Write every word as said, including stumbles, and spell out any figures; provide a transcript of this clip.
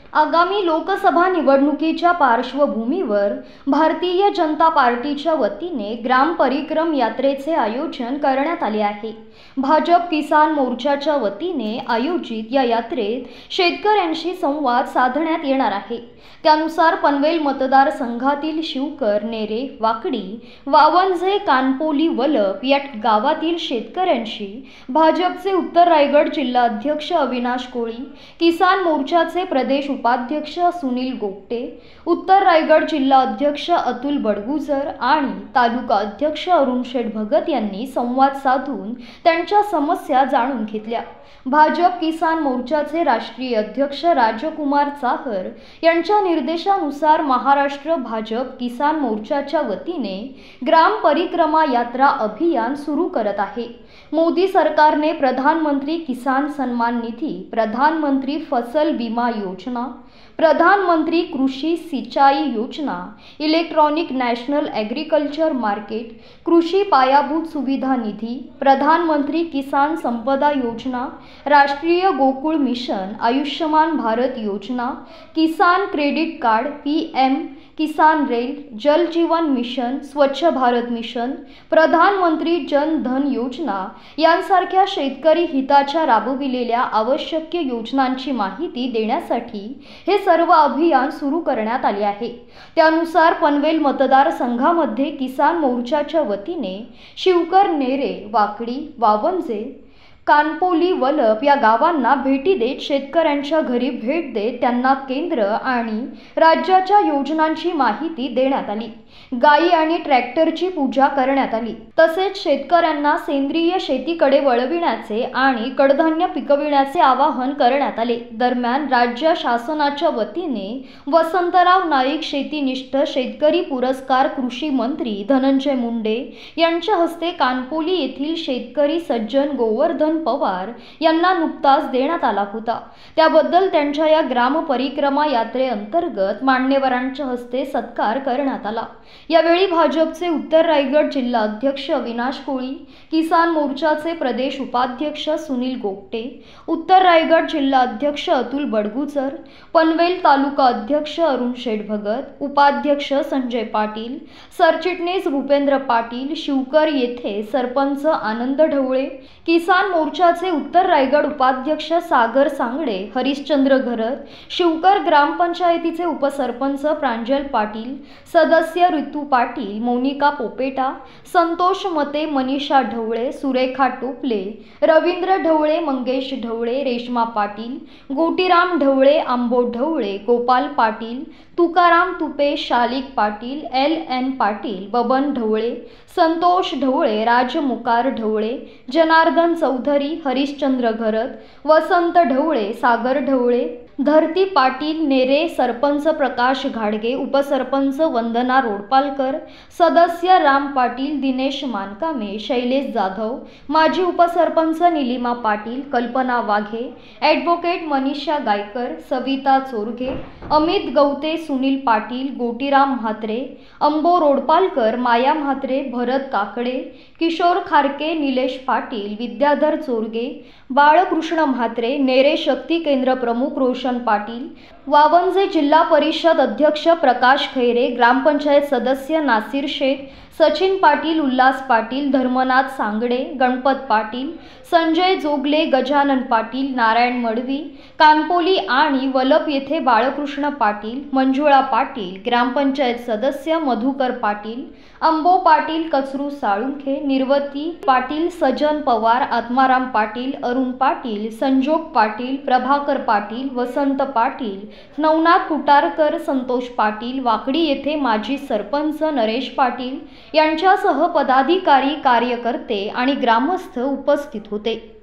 आगामी लोकसभा निवडणुकीच्या पार्श्वभूमीवर भारतीय जनता पार्टीच्या वतीने ग्राम परिक्रम यात्रेचे आयोजन करण्यात आले आहे। भाजप किसान मोर्चाच्या वतीने आयोजित या यात्रेत शेतकऱ्यांशी संवाद साधण्यात येणार आहे। त्यानुसार पनवेल मतदारसंघातील शिवकर, नेरे, वाकडी, वावंजे, कानपोली, वलप या गावातील शेतकऱ्यांशी भाजपचे उत्तर रायगड जिल्हाध्यक्ष अविनाश कोळी, किसान मोर्चाचे प्रदेश उपाध्यक्ष सुनील गोगटे, उत्तर रायगड जिल्हा अध्यक्ष अतुल बडगुजर आणि तालुका अध्यक्ष अरुण शेठ भगत यांनी संवाद साधून त्यांच्या समस्या जाणून घेतल्या। भाजप किसान मोर्चाचे राष्ट्रीय अध्यक्ष राजकुमार चाहर यांच्या निर्देशानुसार महाराष्ट्र भाजप किसान मोर्चाच्या वतीने ग्राम परिक्रमा यात्रा अभियान सुरू करत आहे। मोदी सरकारने प्रधानमंत्री किसान सन्मान निधी, प्रधानमंत्री फसल बीमा योजना, प्रधानमंत्री कृषि सिंचाई योजना, इलेक्ट्रॉनिक नॅशनल ॲग्रिकल्चर मार्केट, कृषि पायाभूत सुविधा निधी, प्रधानमंत्री किसान संपदा योजना, राष्ट्रीय Gokul mission, Ayushman Bharat Yojana, Kisan credit card, P M Kisan rail, Jal Jeevan mission, स्वच्छ भारत मिशन, प्रधानमंत्री जन धन योजना यांसारख्या शेतकरी हिताच्या राबविलेल्या आवश्यक योजनांची माहिती देण्यासाठी हे सर्व अभियान सुरू करण्यात आले आहे। त्यानुसार पनवेल मतदारसंघामध्ये किसान मोर्चाच्या वतीने शिवकर, नेरे, वाकडी, वावंजे, कानपोली, वलप या गावांना भेटी देत शेतकऱ्यांच्या घरी भेट देत त्यांना केंद्र आणि राज्याच्या योजनांची माहिती देण्यात आली। गायी आणि ट्रॅक्टरची पूजा करण्यात आली। तसेच शेतकऱ्यांना सेंद्रिय शेतीकडे वळविण्याचे आणि कडधान्य पिकविण्याचे आवाहन करण्यात आले। दरम्यान राज्य शासनाच्या वतीने वसंतराव नाईक शेतीनिष्ठ शेतकरी पुरस्कार कृषी मंत्री धनंजय मुंडे यांच्या हस्ते कानपोली येथील शेतकरी सज्जन गोवर्धन पवार यांना नुकताच देण्यात आला होता। त्याबद्दल त्यांच्या या ग्राम परिक्रमा यात्रेअंतर्गत मान्यवरांच्या हस्ते सत्कार करण्यात आला। यावेळी भाजपचे उत्तर रायगड जिल्हा अध्यक्ष अविनाश कोळी, किसान मोर्चाचे प्रदेश उपाध्यक्ष सुनील गोगटे, उत्तर रायगड जिल्हा अध्यक्ष अतुल बडगुजर, पनवेल तालुका अध्यक्ष अरुण शेठ भगत, उपाध्यक्ष संजय पाटील, सरचिटणीस भूपेंद्र पाटील, शिवकर येथे सरपंच आनंद ढवळे, किसान मोर्चाचे उत्तर रायगड उपाध्यक्ष सागर सांगडे, हरिश्चंद्र घरत, शिवकर ग्रामपंचायतीचे उपसरपंच प्रांजल पाटील, सदस्य ऋतू पाटील, मोनिका पोपेटा, संतोष मते, मनीषा ढवळे, सुरेखा टोपले, रवींद्र ढवळे, मंगेश ढवळे, रेश्मा पाटील, गोटीराम ढवळे, आंबो ढवळे, गोपाल पाटील, तुकाराम तुपे, शालिक पाटील, एल एन पाटील, बबन ढवळे, संतोष ढवळे, राजमुकार ढवळे, जनार्दन चौधरी, हरिश्चंद्र घरत, वसंत ढवळे, सागर ढवळे, धरती पाटील, नेरे, सरपंच प्रकाश घाडगे, उपसरपंच वंदना रोडपालकर, सदस्य राम पाटील, दिनेश मानकामे, शैलेश जाधव, माजी उपसरपंच निलिमा पाटील, कल्पना वाघे, ॲडव्होकेट मनीषा गायकर, सविता चोरगे, अमित गवते, सुनील पाटील, गोटीराम म्हात्रे, अंबो रोडपालकर, माया म्हात्रे, भरत काकडे, किशोर खारके, निलेश पाटील, विद्याधर चोरगे, बाळकृष्ण म्हात्रे, नेरे शक्ती केंद्र प्रमुख रोशन पाटील, वावंजे जिल्हा परिषद अध्यक्ष प्रकाश खैरे, ग्रामपंचायत सदस्य नासिर शेख, सचिन पाटील, उल्हास पाटील, धर्मनाथ सांगडे, गणपत पाटील, संजय जोगले, गजानन पाटील, नारायण मडवी, कानपोली आणि वलप येथे बाळकृष्ण पाटील, मंजुळा पाटील, ग्रामपंचायत सदस्य मधुकर पाटील, अंबो पाटील, कचरू साळुंखे, निर्वती पाटील, सजन पवार, आत्माराम पाटील, अरुण पाटील, संजोग पाटील, प्रभाकर पाटील, वसंत पाटील, नवनाथ कुटारकर, संतोष पाटील, वाकडी येथे माजी सरपंच नरेश पाटील यांच्यासह पदाधिकारी, कार्यकर्ते आणि ग्रामस्थ उपस्थित होते।